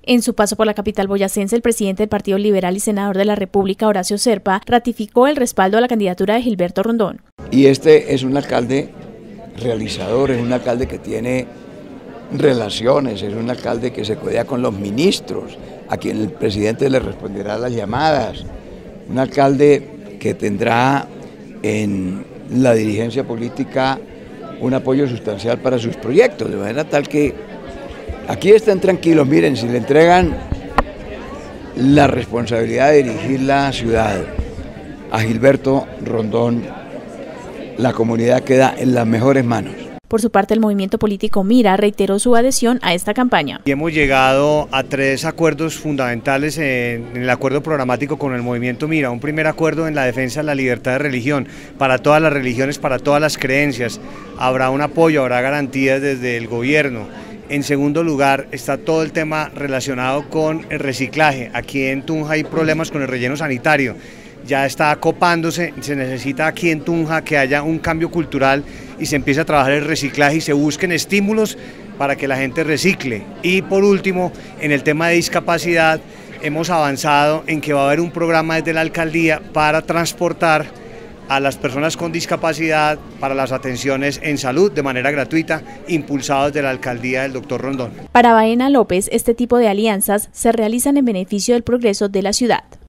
En su paso por la capital boyacense, el presidente del Partido Liberal y senador de la República, Horacio Serpa, ratificó el respaldo a la candidatura de Gilberto Rondón. Y este es un alcalde realizador, es un alcalde que tiene relaciones, es un alcalde que se codea con los ministros, a quien el presidente le responderá a las llamadas, un alcalde que tendrá en la dirigencia política un apoyo sustancial para sus proyectos, de manera tal que aquí están tranquilos. Miren, si le entregan la responsabilidad de dirigir la ciudad a Gilberto Rondón, la comunidad queda en las mejores manos. Por su parte, el movimiento político Mira reiteró su adhesión a esta campaña. Y hemos llegado a 3 acuerdos fundamentales en el acuerdo programático con el movimiento Mira. Un primer acuerdo en la defensa de la libertad de religión, para todas las religiones, para todas las creencias. Habrá un apoyo, habrá garantías desde el gobierno. En segundo lugar está todo el tema relacionado con el reciclaje. Aquí en Tunja hay problemas con el relleno sanitario. Ya está acopándose, se necesita aquí en Tunja que haya un cambio cultural y se empiece a trabajar el reciclaje y se busquen estímulos para que la gente recicle. Y por último, en el tema de discapacidad, hemos avanzado en que va a haber un programa desde la alcaldía para transportar a las personas con discapacidad para las atenciones en salud de manera gratuita, impulsados de la alcaldía del doctor Rondón. Para Baena López, este tipo de alianzas se realizan en beneficio del progreso de la ciudad.